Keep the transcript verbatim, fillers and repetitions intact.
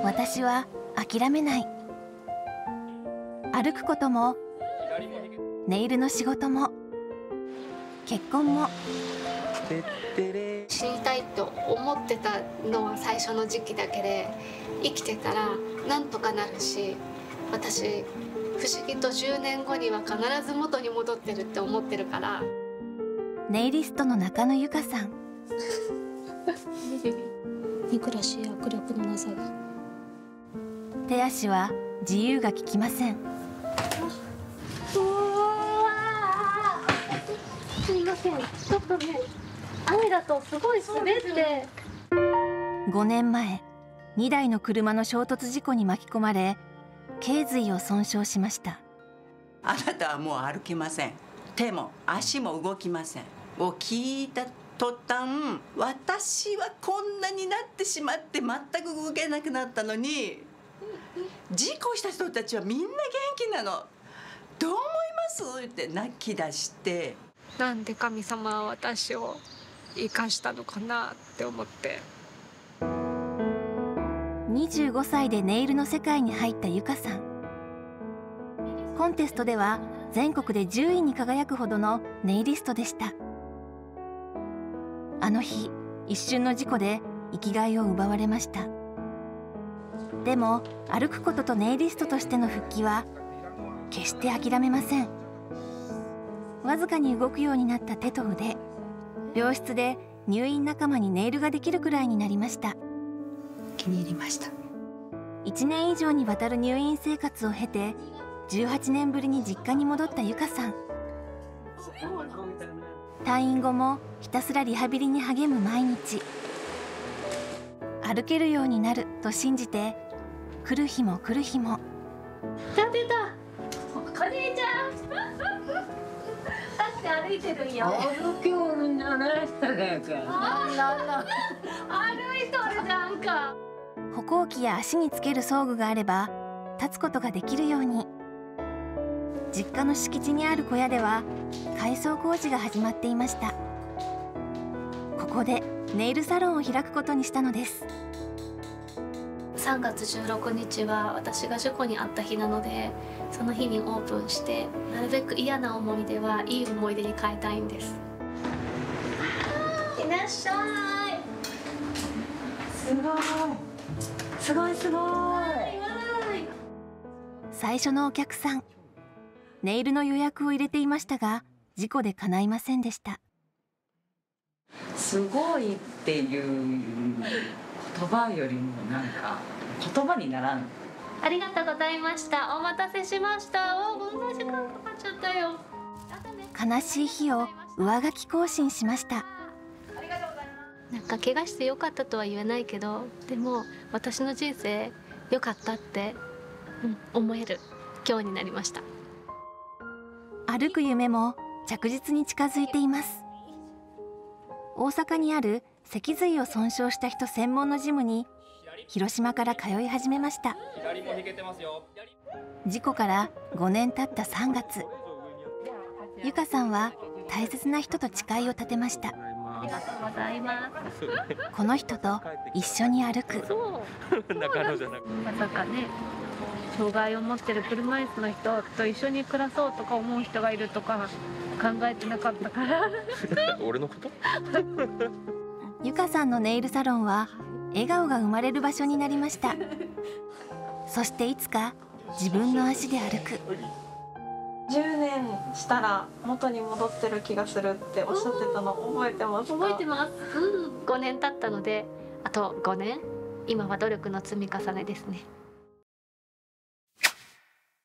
私は諦めない。歩くことも、ネイルの仕事も、結婚も。 死にたいと思ってたのは最初の時期だけで、生きてたらなんとかなるし、私不思議とじゅうねんごには必ず元に戻ってるって思ってるから。 ネイリストの中野由佳さん。 憎らしい握力のなさが。 手足は自由が利きません。 うわー、すみません、ちょっとね、雨だとすごい滑って。 ごねんまえ、にだいの車の衝突事故に巻き込まれ、頸髄を損傷しました。 あなたはもう歩けません。手も足も動きませんを聞いた途端、私はこんなになってしまって全く動けなくなったのに、事故した人たちはみんな元気なの。どう思いますって泣き出して、 なんで神様は私を生かしたのかなって思って。 にじゅうごさいでネイルの世界に入った由佳さん。コンテストでは全国でじゅういに輝くほどのネイリストでした。あの日、一瞬の事故で生きがいを奪われました。でも歩くこととネイリストとしての復帰は決して諦めません。わずかに動くようになった手と腕、病室で入院仲間にネイルができるくらいになりました。 気に入りました。 いちねん以上にわたる入院生活を経て、じゅうはちねんぶりに実家に戻った由佳さん。退院後もひたすらリハビリに励む毎日。歩けるようになると信じて、来る日も来る日も。 出た。お兄ちゃん。立って歩いてるんよ。 歩きを鳴らしただから。 歩いとるじゃんか。 歩行器や足につける装具があれば立つことができるように。実家の敷地にある小屋では改装工事が始まっていました。ここでネイルサロンを開くことにしたのです。 さんがつじゅうろくにちは私が事故に遭った日なので、その日にオープンして、なるべく嫌な思い出はいい思い出に変えたいんです。いらっしゃい。 すごいすごいすごい。 最初のお客さん、ネイルの予約を入れていましたが、事故で叶いませんでした。 すごいっていう言葉よりもなんか言葉にならん。 ありがとうございました。お待たせしました。お、こんな時間かかっちゃったよ。 悲しい日を上書き更新しました。 なんか怪我してよかったとは言えないけど、でも私の人生良かったって、うん、思える今日になりました。 歩く夢も着実に近づいています。大阪にある脊髄を損傷した人専門のジムに広島から通い始めました。事故からごねん経ったさんがつ、由佳さんは大切な人と誓いを立てました。 ありがとうございます。 この人と一緒に歩く。 まさかね、障害を持ってる車椅子の人と一緒に暮らそうとか思う人がいるとか考えてなかったから。 俺のこと？ 由佳さんのネイルサロンは笑顔が生まれる場所になりました。そしていつか自分の足で歩く。 じゅうねんしたら元に戻ってる気がするっておっしゃってたの覚えてますか？ 覚えてます。うん、ごねん経ったので、あとごねん、今は努力の積み重ねですね。